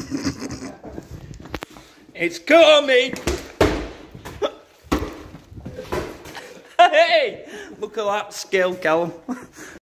It's coming! Hey! Look at that skill, Callum.